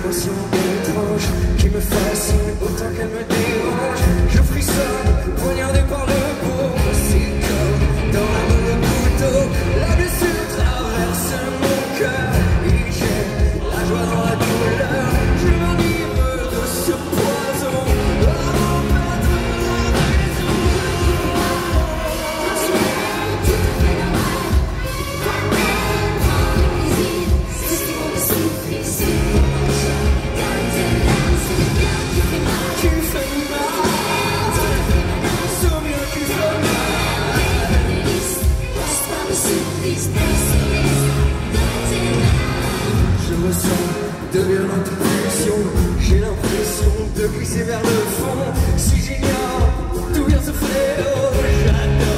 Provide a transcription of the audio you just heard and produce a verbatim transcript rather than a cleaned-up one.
émotion étrange qui me fascine autant qu'elle me dérange. Je frissonne, poignardé par le beau. C'est comme dans la main de couteau. La blessure traverse mon cœur et j'ai la joie dans la douleur. Je m'enivre de ce poison avant de perdre la raison. Je ressens de violentes pulsions, j'ai l'impression de glisser vers le fond. Si j'ignore d'où vient ce fléau, j'adore.